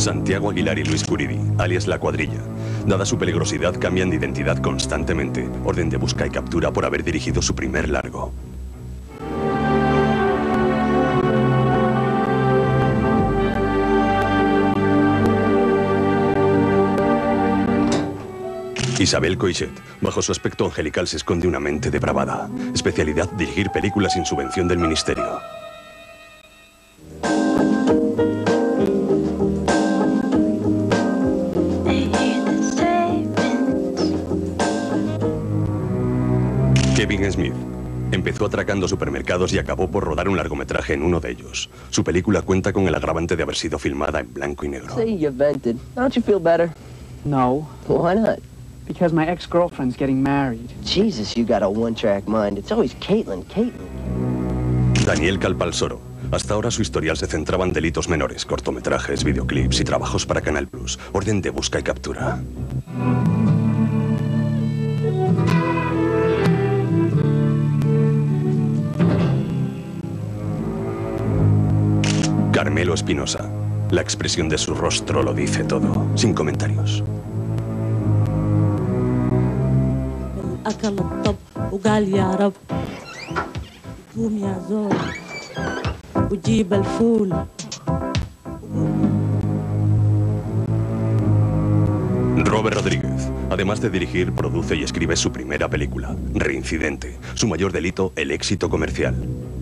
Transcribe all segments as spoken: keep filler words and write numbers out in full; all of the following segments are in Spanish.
Santiago Aguilar y Luis Curidi, alias La Cuadrilla. Dada su peligrosidad, cambian de identidad constantemente. Orden de busca y captura por haber dirigido su primer largo. Isabel Coixet. Bajo su aspecto angelical se esconde una mente depravada. Especialidad: dirigir películas sin subvención del ministerio. Kevin Smith. Empezó atracando supermercados y acabó por rodar un largometraje en uno de ellos. Su película cuenta con el agravante de haber sido filmada en blanco y negro. Say you vented. Don't you feel better? No. Why not? Because my ex-girlfriend's getting married. Jesus, you got a one-track mind. It's always Caitlin, Caitlin. Daniel Calpalsoro. Hasta ahora su historial se centraba en delitos menores, cortometrajes, videoclips y trabajos para Canal Plus. Orden de busca y captura. Carmelo Espinosa. La expresión de su rostro lo dice todo, sin comentarios. Robert Rodríguez. Además de dirigir, produce y escribe su primera película, Reincidente. Su mayor delito, el éxito comercial.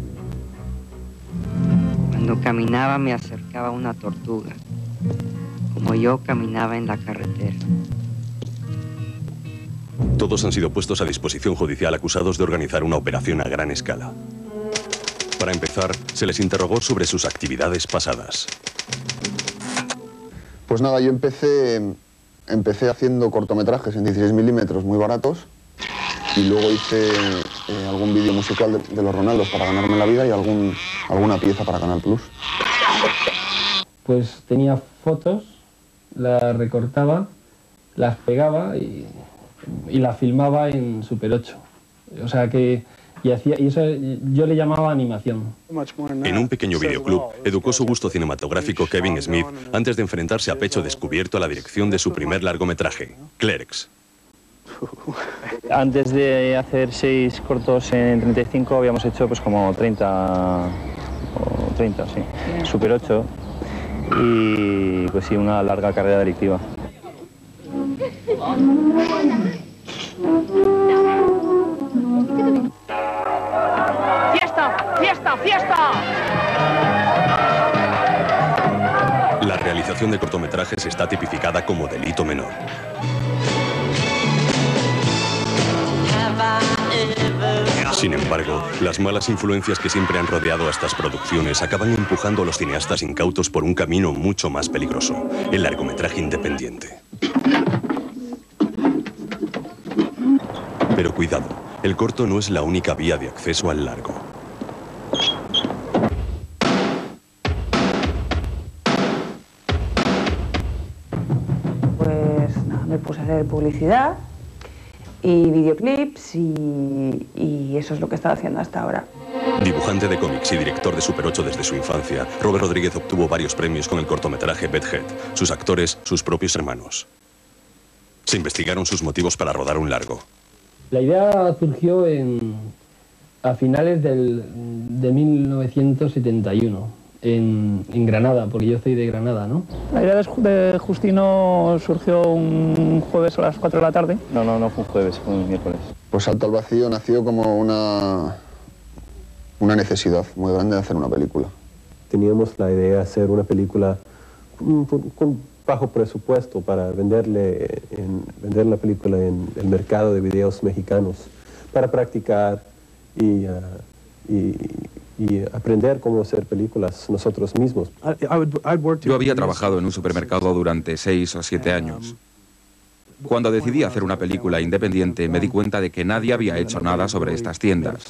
Cuando caminaba me acercaba a una tortuga, como yo caminaba en la carretera. Todos han sido puestos a disposición judicial acusados de organizar una operación a gran escala. Para empezar, se les interrogó sobre sus actividades pasadas. Pues nada, yo empecé, empecé haciendo cortometrajes en dieciséis milímetros muy baratos y luego hice eh, algún vídeo musical de, de los Ronaldos para ganarme la vida y algún, alguna pieza para Canal Plus. Pues tenía fotos, las recortaba, las pegaba y, y las filmaba en Super ocho. O sea que y hacía, y eso yo le llamaba animación. En un pequeño videoclub educó su gusto cinematográfico Kevin Smith antes de enfrentarse a pecho descubierto a la dirección de su primer largometraje, Clerks. Antes de hacer seis cortos en treinta y cinco habíamos hecho pues como treinta, o treinta, sí, Super ocho y pues sí, una larga carrera delictiva. ¡Fiesta! ¡Fiesta! ¡Fiesta! La realización de cortometrajes está tipificada como delito menor. Sin embargo, las malas influencias que siempre han rodeado a estas producciones acaban empujando a los cineastas incautos por un camino mucho más peligroso, el largometraje independiente. Pero cuidado, el corto no es la única vía de acceso al largo. Pues nada, me puse a hacer publicidad y videoclips y, y eso es lo que he estado haciendo hasta ahora. Dibujante de cómics y director de Super ocho desde su infancia, Robert Rodríguez obtuvo varios premios con el cortometraje Bedhead. Sus actores, sus propios hermanos. Se investigaron sus motivos para rodar un largo. La idea surgió en, a finales del, de mil novecientos setenta y uno, en, en Granada, porque yo soy de Granada, ¿no? La idea de Justino surgió un jueves a las cuatro de la tarde. No, no, no fue un jueves, fue un miércoles. Pues Salto al Vacío nació como una, una necesidad muy grande de hacer una película. Teníamos la idea de hacer una película con, con bajo presupuesto para venderle en, vender la película en el mercado de videos mexicanos, para practicar y, uh, y, y aprender cómo hacer películas nosotros mismos. Yo había trabajado en un supermercado durante seis o siete años. Cuando decidí hacer una película independiente, me di cuenta de que nadie había hecho nada sobre estas tiendas.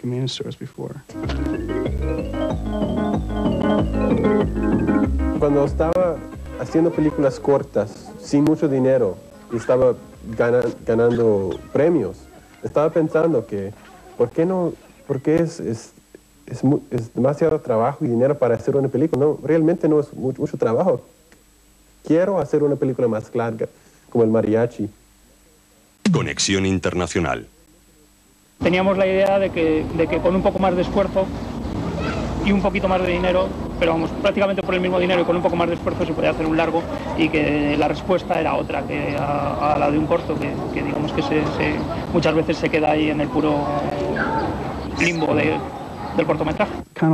Cuando estaba haciendo películas cortas, sin mucho dinero, y estaba gana, ganando premios, estaba pensando que, ¿por qué no? Porque es, es, es, es demasiado trabajo y dinero para hacer una película. No, realmente no es mucho, mucho trabajo. quiero hacer una película más larga, como El Mariachi. Conexión internacional. Teníamos la idea de que, de que con un poco más de esfuerzo y un poquito más de dinero, pero vamos, prácticamente por el mismo dinero y con un poco más de esfuerzo se podía hacer un largo, y que la respuesta era otra que a, a la de un corto, que, que digamos que se, se, muchas veces se queda ahí en el puro limbo de, del cortometraje.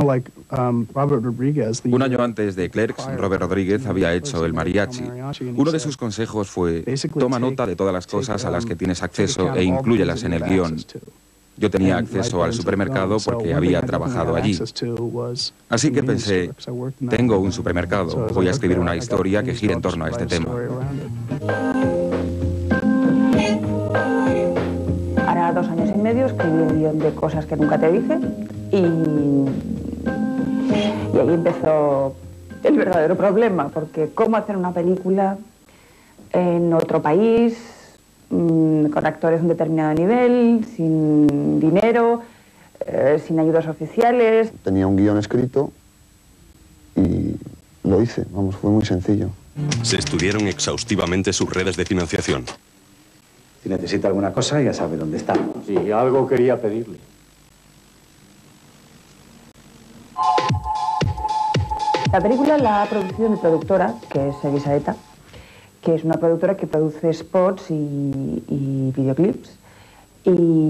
Un año antes de Clerks, Robert Rodríguez había hecho El Mariachi. Uno de sus consejos fue: toma nota de todas las cosas a las que tienes acceso e inclúyelas en el guión. Yo tenía acceso al supermercado porque había trabajado allí. Así que pensé, tengo un supermercado, voy a escribir una historia que gire en torno a este tema. Hará dos años y medio escribí el guión de Cosas que nunca te dije, y, y ahí empezó el verdadero problema, porque cómo hacer una película en otro país, con actores de un determinado nivel, sin dinero, eh, sin ayudas oficiales. Tenía un guión escrito y lo hice, vamos, fue muy sencillo. Se estudiaron exhaustivamente sus redes de financiación. Si necesita alguna cosa, ya sabe dónde estamos. Sí, algo quería pedirle. La película la ha producido mi productora, que es Evisaeta, que es una productora que produce spots y, y videoclips. Y,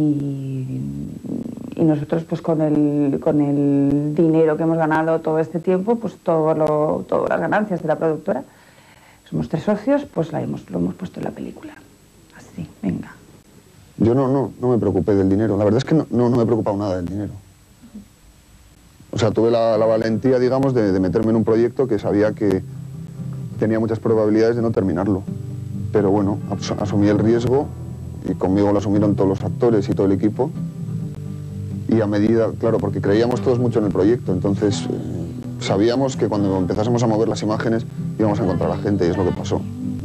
y nosotros, pues con el, con el dinero que hemos ganado todo este tiempo, pues todo lo, todas las ganancias de la productora, somos tres socios, pues la hemos, lo hemos puesto en la película. Así, venga. Yo no, no, no me preocupé del dinero. La verdad es que no, no, no me he preocupado nada del dinero. O sea, tuve la, la valentía, digamos, de, de meterme en un proyecto que sabía que tenía muchas probabilidades de no terminarlo. Pero bueno, asumí el riesgo y conmigo lo asumieron todos los actores y todo el equipo. Y a medida, claro, porque creíamos todos mucho en el proyecto, entonces eh, sabíamos que cuando empezásemos a mover las imágenes íbamos a encontrar a la gente, y es lo que pasó.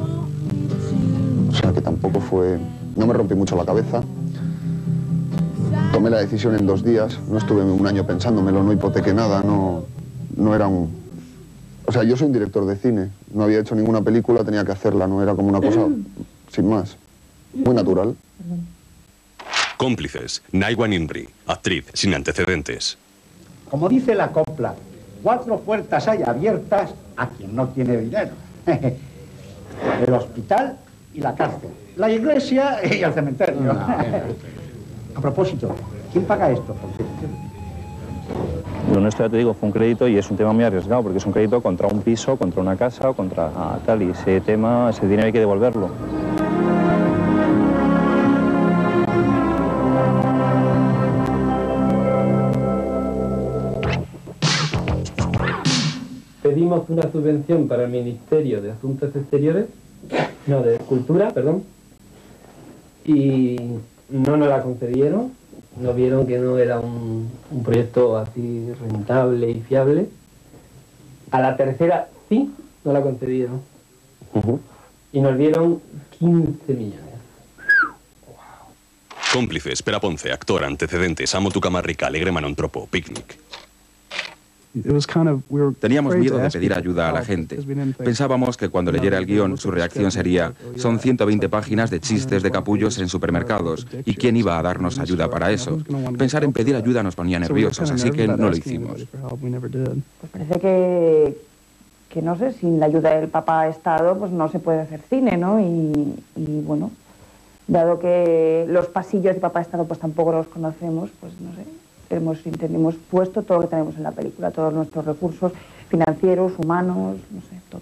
O sea que tampoco fue... No me rompí mucho la cabeza. Tomé la decisión en dos días, no estuve un año pensándomelo, no hipotequé nada, no, no era un... O sea, yo soy un director de cine, no había hecho ninguna película, tenía que hacerla, no era como una cosa sin más, muy natural. Cómplices, Naiwan Inri, actriz sin antecedentes. Como dice la copla, cuatro puertas hay abiertas a quien no tiene dinero. El hospital y la cárcel, la iglesia y el cementerio. No, no. A propósito, ¿quién paga esto? Porque... Lo nuestro, ya te digo, fue un crédito, y es un tema muy arriesgado, porque es un crédito contra un piso, contra una casa o contra ah, tal, y ese tema, ese dinero hay que devolverlo. Pedimos una subvención para el Ministerio de Asuntos Exteriores, no, de Cultura, perdón, y no nos la concedieron. Nos vieron que no era un, un proyecto así rentable y fiable. A la tercera sí nos la concedieron. Uh-huh. Y nos dieron quince millones. Cómplices, Pere Ponce, actor, antecedentes, Amo tu cama rica, Alegre Manontropo, Picnic. Teníamos miedo de pedir ayuda a la gente. Pensábamos que cuando leyera el guión su reacción sería: son ciento veinte páginas de chistes de capullos en supermercados, ¿y quién iba a darnos ayuda para eso? Pensar en pedir ayuda nos ponía nerviosos, así que no lo hicimos. Pues parece que, que no sé, sin la ayuda del Papá Estado pues no se puede hacer cine, ¿no? Y, y bueno, dado que los pasillos de Papá Estado pues tampoco los conocemos, pues no sé. Hemos, hemos puesto todo lo que tenemos en la película, todos nuestros recursos financieros, humanos, no sé, todo.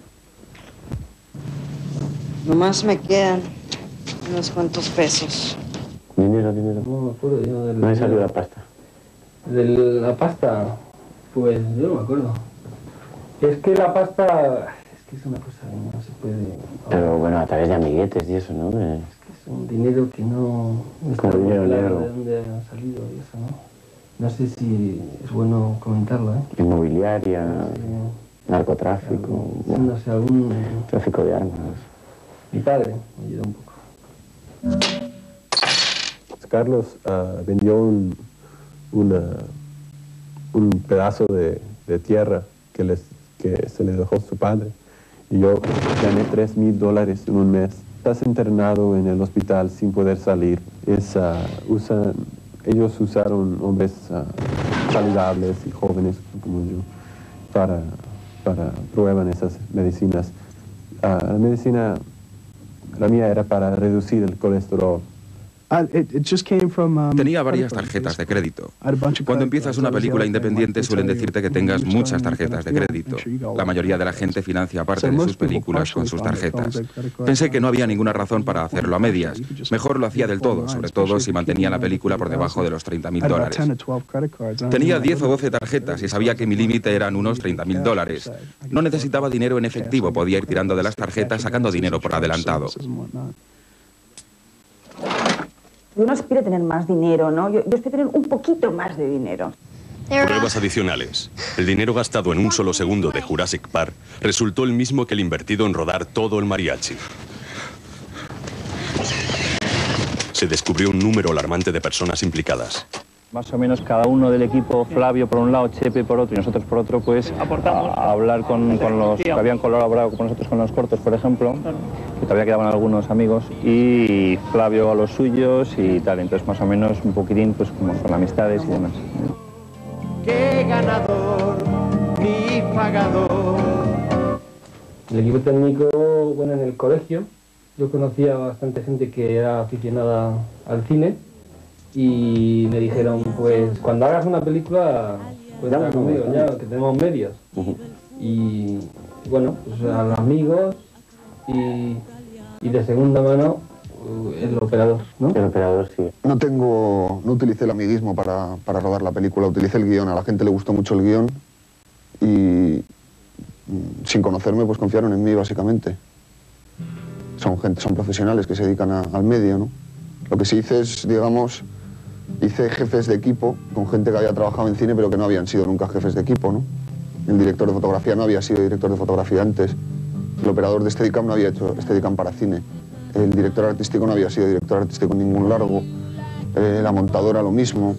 Nomás me quedan unos cuantos pesos. Dinero, dinero. No me acuerdo yo del... ¿No hay salido la pasta? De la pasta, pues yo no me acuerdo. Es que la pasta, es que es una cosa que no se puede... Pero bueno, a través de amiguetes y eso, ¿no? Es que es un dinero que no... no está como dinero claro negro. De dónde ha salido y eso, ¿no? No sé si es bueno comentarlo, ¿eh? Inmobiliaria, sí. Narcotráfico, Algún, bueno, no sé, algún... tráfico de armas. Mi padre me ayudó un poco. Carlos uh, vendió un, una, un pedazo de, de tierra que, les, que se le dejó su padre, Y yo gané tres mil dólares en un mes. Estás internado en el hospital sin poder salir. Es, uh, usan, ellos usaron hombres uh, saludables y jóvenes como yo para, para probar esas medicinas. Uh, la medicina, la mía era para reducir el colesterol. Tenía varias tarjetas de crédito. Cuando empiezas una película independiente suelen decirte que tengas muchas tarjetas de crédito. La mayoría de la gente financia parte de sus películas con sus tarjetas. Pensé que no había ninguna razón para hacerlo a medias. Mejor lo hacía del todo, sobre todo si mantenía la película por debajo de los treinta mil dólares. Tenía diez o doce tarjetas y sabía que mi límite eran unos treinta mil dólares. No necesitaba dinero en efectivo, podía ir tirando de las tarjetas sacando dinero por adelantado. Uno aspira a tener más dinero, ¿no? Yo, yo espero tener un poquito más de dinero. Pruebas adicionales. El dinero gastado en un solo segundo de Jurassic Park resultó el mismo que el invertido en rodar todo el mariachi. Se descubrió un número alarmante de personas implicadas. Más o menos cada uno del equipo, Flavio por un lado, Chepe por otro y nosotros por otro, pues aportamos a, a hablar con, con los que habían colaborado con nosotros con los cortos, por ejemplo, que todavía quedaban algunos amigos, y Flavio a los suyos y tal. Entonces más o menos un poquitín pues como con amistades y demás. ¡Qué ganador, mi pagador! El equipo técnico, bueno, en el colegio, yo conocía a bastante gente que era aficionada al cine. Y me dijeron, pues cuando hagas una película, cuenta conmigo, ya, que tenemos medios. Uh-huh. Y bueno, pues a los amigos y, y de segunda mano el operador, ¿no? El operador, sí. No tengo, no utilicé el amiguismo para, para rodar la película, utilicé el guión. A la gente le gustó mucho el guión y sin conocerme, pues confiaron en mí, básicamente. Son gente, son profesionales que se dedican a, al medio, ¿no? Lo que se hizo es, digamos, hice jefes de equipo con gente que había trabajado en cine pero que no habían sido nunca jefes de equipo, ¿no? El director de fotografía no había sido director de fotografía antes. El operador de Steadicam no había hecho Steadicam para cine. El director artístico no había sido director artístico en ningún largo. Eh, la montadora lo mismo.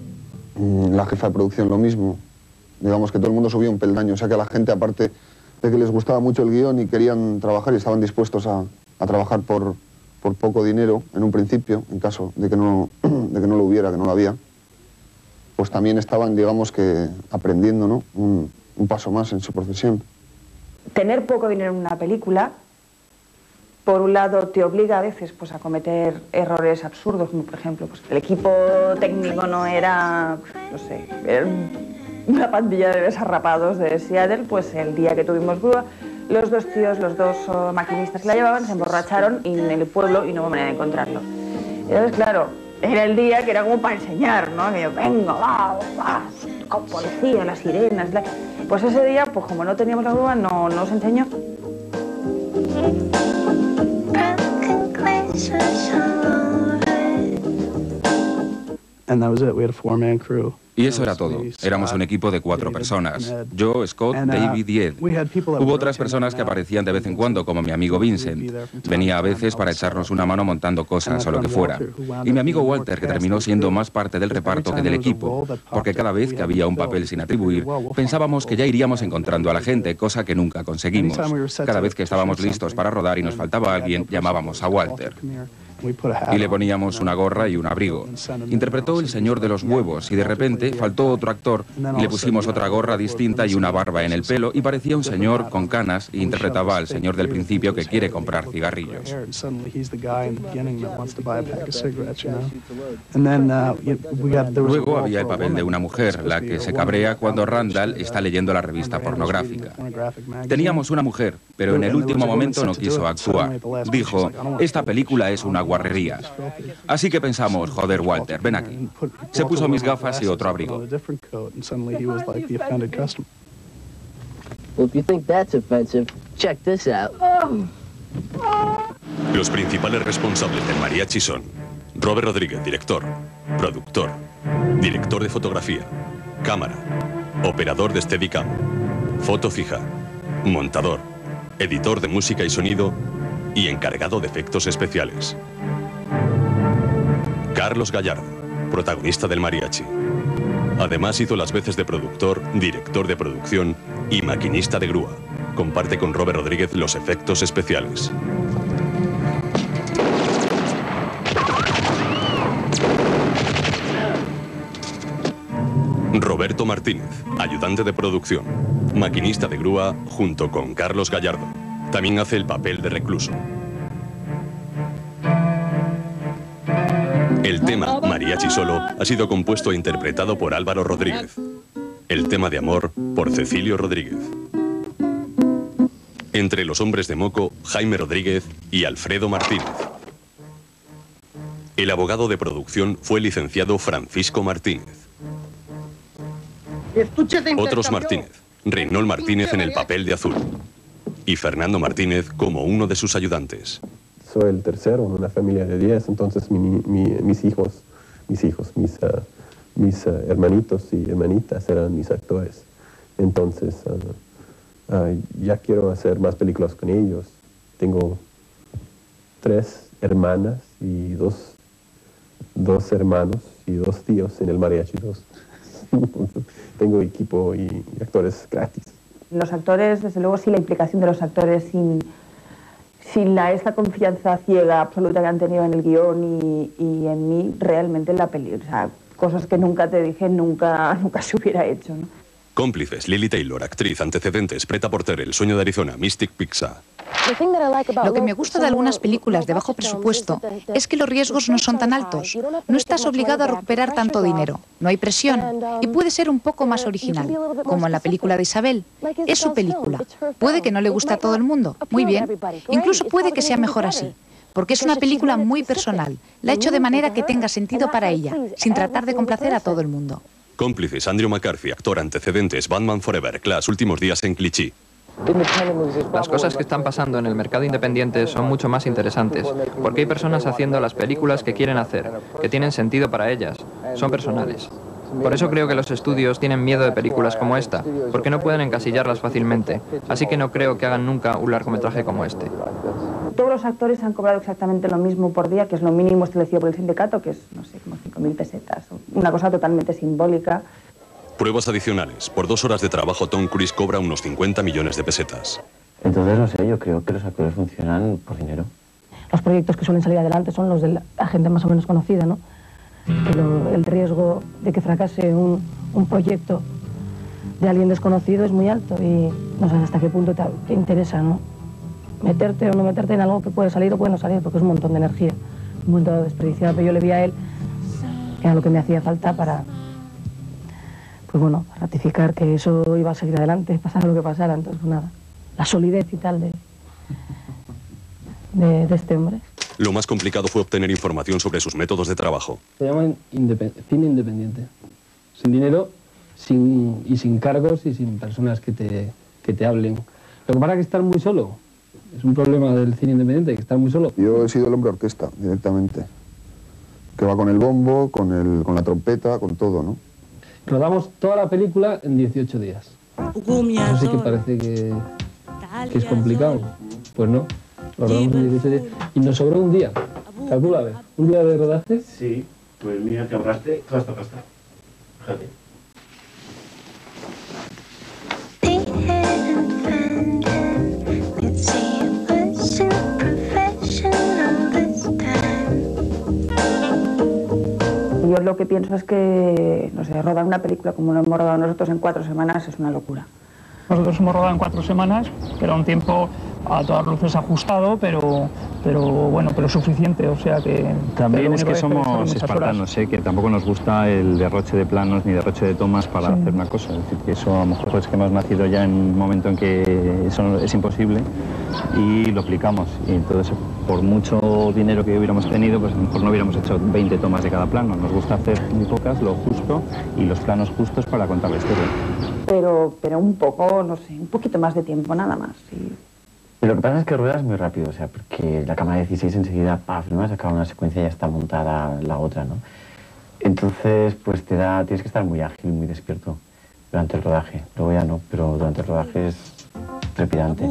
La jefa de producción lo mismo. Digamos que todo el mundo subía un peldaño. O sea que a la gente, aparte de que les gustaba mucho el guión y querían trabajar y estaban dispuestos a, a trabajar por... por poco dinero en un principio, en caso de que, no, de que no lo hubiera, que no lo había, pues también estaban, digamos que, aprendiendo, ¿no? un, un paso más en su profesión. Tener poco dinero en una película, por un lado, te obliga a veces pues, a cometer errores absurdos, como por ejemplo, pues, el equipo técnico no era, no sé, era una pandilla de desarrapados de Seattle, pues el día que tuvimos grúa, los dos tíos, los dos uh, maquinistas que la llevaban, se emborracharon en el pueblo y no hubo manera de encontrarlo. Entonces, claro, era el día que era como para enseñar, ¿no? Que yo, venga, va, va, con policía, las sirenas... La... Pues ese día, pues como no teníamos la grúa, no, no se enseñó. And that was it. We had a four-man crew. Y eso era todo. Éramos un equipo de cuatro personas. Yo, Scott, David y Ed. Hubo otras personas que aparecían de vez en cuando, como mi amigo Vincent. Venía a veces para echarnos una mano montando cosas o lo que fuera. Y mi amigo Walter, que terminó siendo más parte del reparto que del equipo, porque cada vez que había un papel sin atribuir, pensábamos que ya iríamos encontrando a la gente, cosa que nunca conseguimos. Cada vez que estábamos listos para rodar y nos faltaba alguien, llamábamos a Walter. Y le poníamos una gorra y un abrigo. Interpretó El Señor de los Huevos y de repente faltó otro actor y le pusimos otra gorra distinta y una barba en el pelo y parecía un señor con canas e interpretaba al señor del principio que quiere comprar cigarrillos. Luego había el papel de una mujer, la que se cabrea cuando Randall está leyendo la revista pornográfica. Teníamos una mujer, pero en el último momento no quiso actuar. Dijo, esta película es una guarrería. Así que pensamos, joder, Walter, ven aquí. Se puso mis gafas y otro abrigo. Well, if you think that's offensive, check this out. Los principales responsables del mariachi son Robert Rodríguez, director, productor, director de fotografía, cámara, operador de Steadicam, foto fija, montador, editor de música y sonido y encargado de efectos especiales. Carlos Gallardo, protagonista del mariachi. Además hizo las veces de productor, director de producción y maquinista de grúa. comparte con Robert Rodríguez los efectos especiales. Roberto Martínez, ayudante de producción, maquinista de grúa junto con Carlos Gallardo. También hace el papel de recluso. El tema Mariachi Solo ha sido compuesto e interpretado por Álvaro Rodríguez. El tema de amor por Cecilio Rodríguez. Entre los hombres de Moco, Jaime Rodríguez y Alfredo Martínez. El abogado de producción fue el licenciado Francisco Martínez. Otros Martínez, Reynol Martínez en el papel de azul y Fernando Martínez como uno de sus ayudantes. Soy el tercero en una familia de diez, entonces mi, mi, mis hijos, mis hijos, mis, uh, mis uh, hermanitos y hermanitas eran mis actores. Entonces uh, uh, ya quiero hacer más películas con ellos. Tengo tres hermanas y dos, dos hermanos y dos tíos en el Mariachi dos. Tengo equipo y, y actores gratis. Los actores, desde luego, sí, la implicación de los actores sin, sin la, esta confianza ciega absoluta que han tenido en el guión y, y en mí, realmente en la peli. O sea, cosas que nunca te dije, nunca, nunca se hubiera hecho, ¿no? Cómplices, Lili Taylor, actriz, antecedentes, Preta Porter, El sueño de Arizona, Mystic Pizza. Lo que me gusta de algunas películas de bajo presupuesto es que los riesgos no son tan altos. No estás obligado a recuperar tanto dinero, no hay presión y puede ser un poco más original, como en la película de Isabel. Es su película. Puede que no le guste a todo el mundo, muy bien. Incluso puede que sea mejor así, porque es una película muy personal. La he hecho de manera que tenga sentido para ella, sin tratar de complacer a todo el mundo. Cómplices, Andrew McCarthy, actor, antecedentes, Batman Forever, Clash, últimos días en Clichy. Las cosas que están pasando en el mercado independiente son mucho más interesantes, porque hay personas haciendo las películas que quieren hacer, que tienen sentido para ellas, son personales. Por eso creo que los estudios tienen miedo de películas como esta, porque no pueden encasillarlas fácilmente, así que no creo que hagan nunca un largometraje como este. Todos los actores han cobrado exactamente lo mismo por día, que es lo mínimo establecido por el sindicato, que es, no sé, como cinco mil pesetas, una cosa totalmente simbólica. Pruebas adicionales. Por dos horas de trabajo, Tom Cruise cobra unos cincuenta millones de pesetas. Entonces, no sé, yo creo que los actores funcionan por dinero. Los proyectos que suelen salir adelante son los de la gente más o menos conocida, ¿no? Pero el riesgo de que fracase un, un proyecto de alguien desconocido es muy alto y no sabes hasta qué punto te, te interesa, ¿no? Meterte o no meterte en algo que puede salir o puede no salir, porque es un montón de energía, un montón de desperdiciada. Pero yo le vi a él, que era lo que me hacía falta para, pues bueno, ratificar que eso iba a seguir adelante, pasara lo que pasara. Entonces, pues nada, la solidez y tal de, de, de este hombre. Lo más complicado fue obtener información sobre sus métodos de trabajo. Se llama independ- cine independiente. Sin dinero sin, y sin cargos y sin personas que te, que te hablen. Lo que pasa es que estar muy solo. Es un problema del cine independiente, que estar muy solo. Yo he sido el hombre orquesta, directamente. Que va con el bombo, con, el, con la trompeta, con todo, ¿no? Rodamos toda la película en dieciocho días. Eso sí que parece que, que es complicado. Pues no, lo rodamos en dieciocho días. Y nos sobró un día. Calcula, a ver, ¿un día de rodaje? Sí, pues mira que ahorraste toda esta pasta. Fíjate. Yo lo que pienso es que, no sé, rodar una película como lo hemos rodado nosotros en cuatro semanas es una locura. Nosotros hemos rodado en cuatro semanas, que era un tiempo a todas luces ajustado, pero, pero bueno, pero suficiente, o sea que... También es que que somos espartanos, ¿eh? Que tampoco nos gusta el derroche de planos ni derroche de tomas para sí. hacer una cosa. Es decir, que eso a lo mejor es que hemos nacido ya en un momento en que eso es imposible y lo aplicamos. Y entonces, por mucho dinero que hubiéramos tenido, pues a lo mejor no hubiéramos hecho veinte tomas de cada plano. Nos gusta hacer muy pocas, lo justo y los planos justos para contar la historia. Pero, pero un poco, no sé, un poquito más de tiempo, nada más. Y... Y lo que pasa es que ruedas muy rápido, o sea, porque la cámara dieciséis enseguida, paf, no vas a acabar una secuencia y ya está montada la otra, ¿no? Entonces, pues te da, tienes que estar muy ágil, muy despierto durante el rodaje. Luego ya no, pero durante el rodaje es trepidante.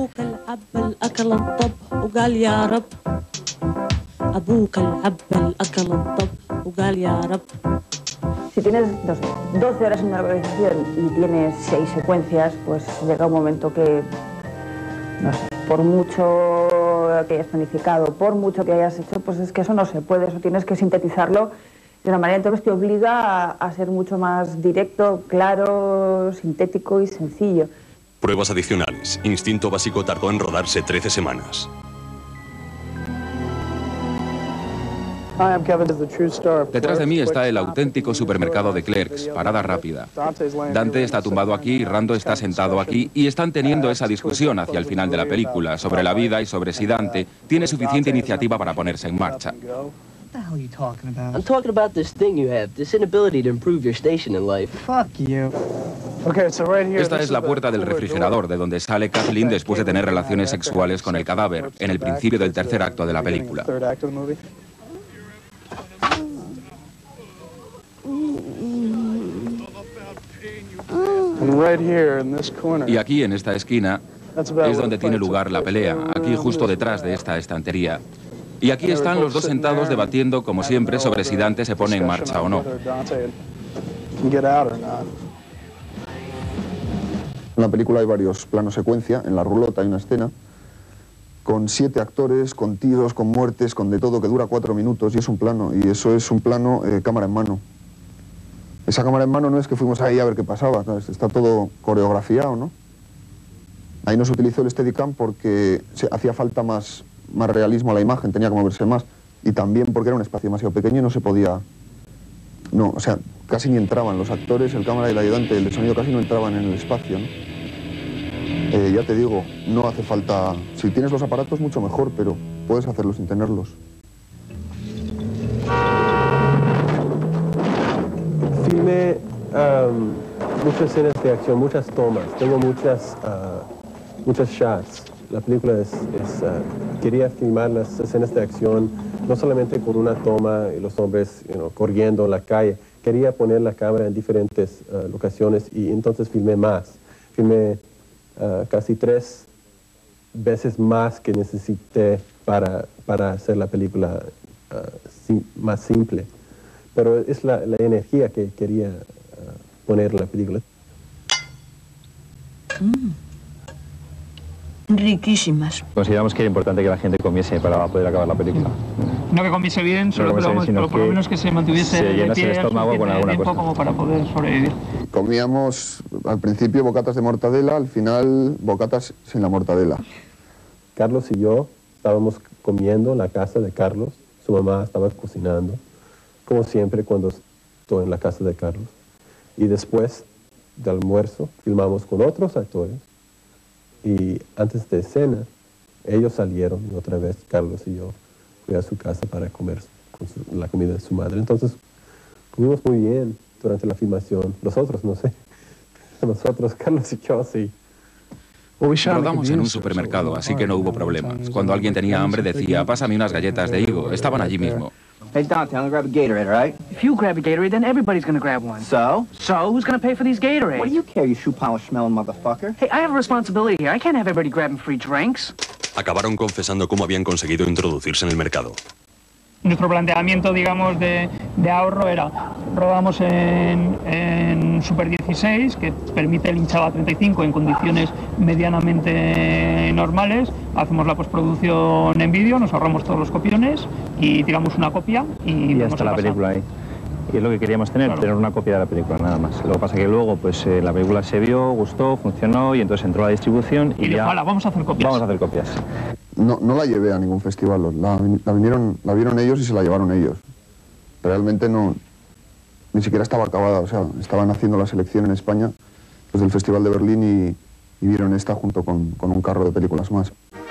Si tienes, no sé, doce horas en una organización y tienes seis secuencias, pues llega un momento que no sé, por mucho que hayas planificado, por mucho que hayas hecho, pues es que eso no se puede, eso tienes que sintetizarlo de una manera, entonces te obliga a, a ser mucho más directo, claro, sintético y sencillo. Pruebas adicionales. Instinto Básico tardó en rodarse trece semanas. Detrás de mí está el auténtico supermercado de Clerks, parada rápida. Dante está tumbado aquí, Rando está sentado aquí y están teniendo esa discusión hacia el final de la película sobre la vida y sobre si Dante tiene suficiente iniciativa para ponerse en marcha. I'm talking about this thing you have, this inability to improve your station in life. Fuck you. Esta es la puerta del refrigerador, de donde sale Kathleen después de tener relaciones sexuales con el cadáver, en el principio del tercer acto de la película. Y aquí, en esta esquina, es donde tiene lugar la pelea, aquí justo detrás de esta estantería. Y aquí están los dos sentados debatiendo, como siempre, sobre si Dante se pone en marcha o no. En la película hay varios planos secuencia, en la rulota hay una escena con siete actores, con tiros, con muertes, con de todo, que dura cuatro minutos y es un plano, y eso es un plano eh, cámara en mano. Esa cámara en mano no es que fuimos ahí a ver qué pasaba, está todo coreografiado, ¿no? Ahí no se utilizó el Steadicam porque se, hacía falta más, más realismo a la imagen, tenía que moverse más, y también porque era un espacio demasiado pequeño y no se podía... No, o sea, casi ni entraban los actores, el cámara y el ayudante, el de sonido casi no entraban en el espacio, ¿no? Eh, ya te digo, no hace falta... Si tienes los aparatos, mucho mejor, pero puedes hacerlo sin tenerlos. Filmé um, muchas escenas de acción, muchas tomas, tengo muchas, uh, muchas shots. La película es... es uh, quería filmar las escenas de acción no solamente con una toma y los hombres you know, corriendo en la calle. Quería poner la cámara en diferentes uh, locaciones y entonces filmé más. Filmé uh, casi tres veces más que necesité para, para hacer la película uh, sim más simple. Pero es la, la energía que quería uh, poner en la película. Mm. Riquísimas. Consideramos que era importante que la gente comiese para poder acabar la película. No que comiese bien, solo no que, bien, pero por lo menos que se mantuviese se de pie el estómago con alguna tiempo cosa. como para poder sobrevivir. Comíamos al principio bocatas de mortadela, al final bocatas sin la mortadela. Carlos y yo estábamos comiendo en la casa de Carlos, su mamá estaba cocinando, como siempre cuando estoy en la casa de Carlos. Y después del almuerzo filmamos con otros actores. Y antes de cena, ellos salieron y otra vez Carlos y yo fui a su casa para comer con su, la comida de su madre. Entonces, comimos muy bien durante la filmación. Nosotros, no sé. Nosotros, Carlos y yo, sí. Rodamos en un supermercado, así que no hubo problemas. Cuando alguien tenía hambre decía, pásame unas galletas de higo. Estaban allí mismo. Hey, Dante, I'm gonna grab a Gatorade, all right? If you grab a Gatorade, then everybody's gonna grab one. So? So, who's gonna pay for these Gatorades? What do you care, you shoe polish smelling motherfucker? Hey, I have a responsibility here. I can't have everybody grabbing free drinks. Acabaron confesando cómo habían conseguido introducirse en el mercado. Nuestro planteamiento, digamos, de, de ahorro era, rodamos en, en Super dieciséis, que permite el hinchado a treinta y cinco en condiciones medianamente normales, hacemos la postproducción en vídeo, nos ahorramos todos los copiones y tiramos una copia y, y ya está la película ahí. Y es lo que queríamos tener, claro. Tener una copia de la película, nada más. Lo que pasa que luego, pues eh, la película se vio, gustó, funcionó y entonces entró a la distribución y, y ya... Ojalá, vamos a hacer copias. Vamos a hacer copias. No, no la llevé a ningún festival, la, la, vinieron, la vieron ellos y se la llevaron ellos. Realmente no, ni siquiera estaba acabada, o sea, estaban haciendo la selección en España desde el Festival de Berlín y, y vieron esta junto con, con un carro de películas más.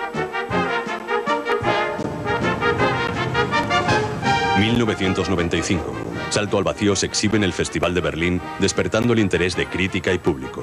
mil novecientos noventa y cinco. Salto al vacío se exhibe en el Festival de Berlín, despertando el interés de crítica y público.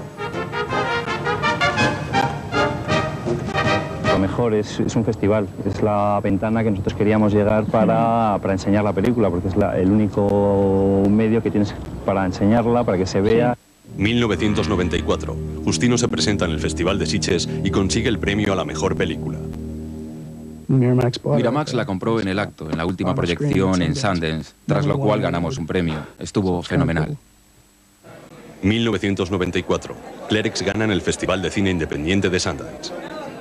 Lo mejor es, es un festival, es la ventana que nosotros queríamos llegar para, para enseñar la película, porque es la, el único medio que tienes para enseñarla, para que se vea. mil novecientos noventa y cuatro. Justino se presenta en el Festival de Sitges y consigue el premio a la mejor película. Miramax la compró en el acto, en la última proyección en Sundance, tras lo cual ganamos un premio. Estuvo fenomenal. mil novecientos noventa y cuatro. Clerks gana en el Festival de Cine Independiente de Sundance.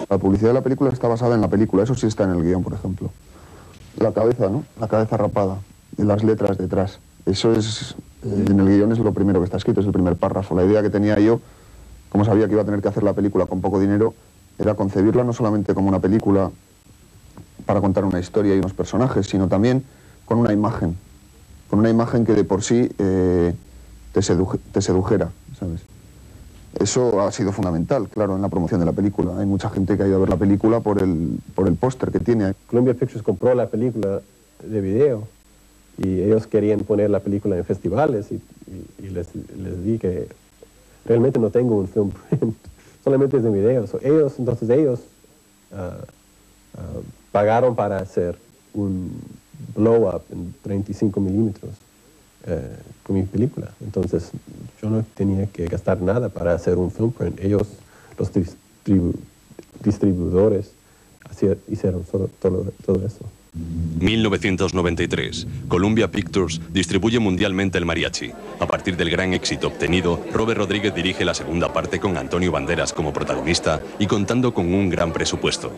La publicidad de la película está basada en la película, eso sí está en el guión, por ejemplo. La cabeza, ¿no? La cabeza rapada, y las letras detrás. Eso es, eh, en el guión es lo primero que está escrito, es el primer párrafo. La idea que tenía yo, como sabía que iba a tener que hacer la película con poco dinero, era concebirla no solamente como una película para contar una historia y unos personajes, sino también con una imagen, con una imagen que de por sí eh, te, seduje, te sedujera, ¿sabes? Eso ha sido fundamental, claro, en la promoción de la película. Hay mucha gente que ha ido a ver la película por el, por el póster que tiene. Columbia Pictures compró la película de video y ellos querían poner la película en festivales y, y, y les, les di que realmente no tengo un film print, solamente es de video. So, ellos, entonces ellos uh, uh, pagaron para hacer un blow-up en treinta y cinco milímetros. Eh, con mi película. Entonces yo no tenía que gastar nada para hacer un film print. Ellos, los distribu distribuidores, hacían, hicieron todo, todo, todo eso. mil novecientos noventa y tres. Columbia Pictures distribuye mundialmente el mariachi. A partir del gran éxito obtenido, Robert Rodríguez dirige la segunda parte con Antonio Banderas como protagonista y contando con un gran presupuesto.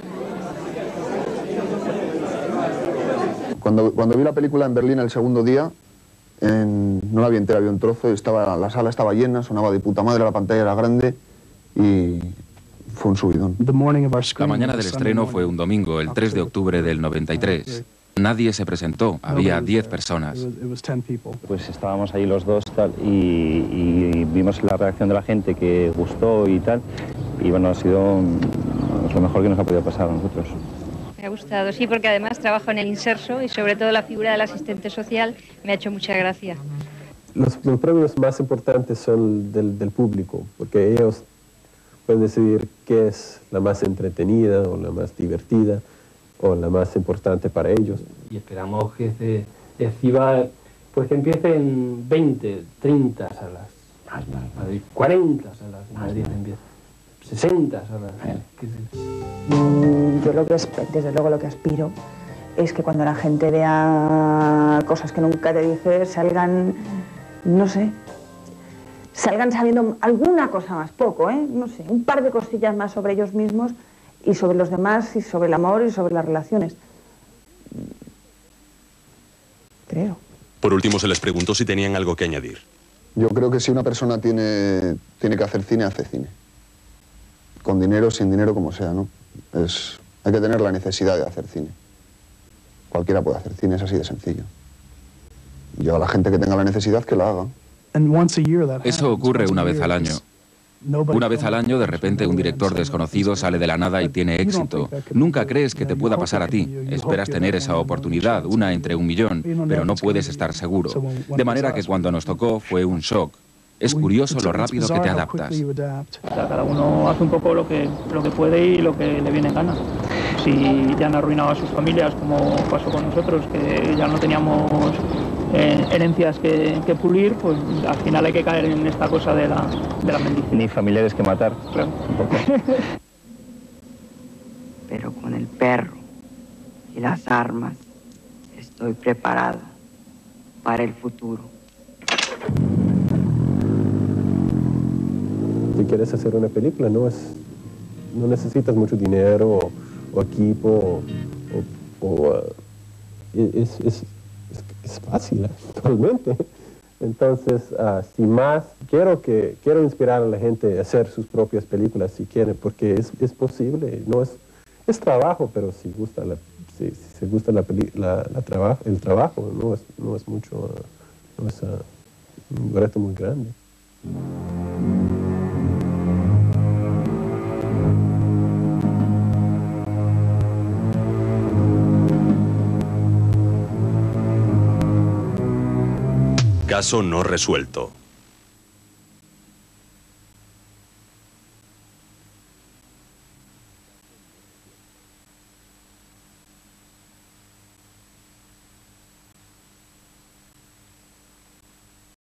Cuando, cuando vi la película en Berlín el segundo día, En, no la vi entera, había un trozo, estaba, la sala estaba llena, sonaba de puta madre, la pantalla era grande y fue un subidón. La mañana del estreno fue un domingo, el tres de octubre del noventa y tres. Nadie se presentó, había diez personas. Pues estábamos ahí los dos tal, y, y vimos la reacción de la gente que gustó y tal, y bueno, ha sido es lo mejor que nos ha podido pasar a nosotros. Me ha gustado, sí, porque además trabajo en el inserso y sobre todo la figura del asistente social me ha hecho mucha gracia. Los, los premios más importantes son del, del público, porque ellos pueden decidir qué es la más entretenida o la más divertida o la más importante para ellos. Y esperamos que se exhiba, pues que empiece en veinte, treinta salas, más, más, Madrid, cuarenta salas, Madrid empieza. sesenta salas. Yo lo que es, desde luego lo que aspiro es que cuando la gente vea cosas que nunca te dices, salgan, no sé, salgan sabiendo alguna cosa más, poco, ¿eh? No sé, un par de cosillas más sobre ellos mismos y sobre los demás y sobre el amor y sobre las relaciones. Creo. Por último se les preguntó si tenían algo que añadir. Yo creo que si una persona tiene, tiene que hacer cine, hace cine. Con dinero, sin dinero, como sea, ¿no? Es, hay que tener la necesidad de hacer cine. Cualquiera puede hacer cine, es así de sencillo. Yo a la gente que tenga la necesidad, que la haga. Eso ocurre una vez al año. Una vez al año, de repente, un director desconocido sale de la nada y tiene éxito. Nunca crees que te pueda pasar a ti. Esperas tener esa oportunidad, una entre un millón, pero no puedes estar seguro. De manera que cuando nos tocó fue un shock. Es curioso lo rápido que te adaptas. Cada uno hace un poco lo que, lo que puede y lo que le viene en gana. Si ya han arruinado a sus familias, como pasó con nosotros, que ya no teníamos eh, herencias que, que pulir, pues al final hay que caer en esta cosa de la, de la mendicidad. Ni familiares que matar. Claro. Pero con el perro y las armas estoy preparada para el futuro. Si quieres hacer una película, no, es, no necesitas mucho dinero o, o equipo, o, o, o, uh, es, es, es, es fácil, ¿eh? Totalmente. Entonces, uh, si más, quiero, que, quiero inspirar a la gente a hacer sus propias películas si quieren, porque es, es posible, no es, es trabajo, pero si gusta la, si, si se gusta la, la, la traba, el trabajo, no es, no es mucho, uh, no es uh, un reto muy grande. Caso no resuelto.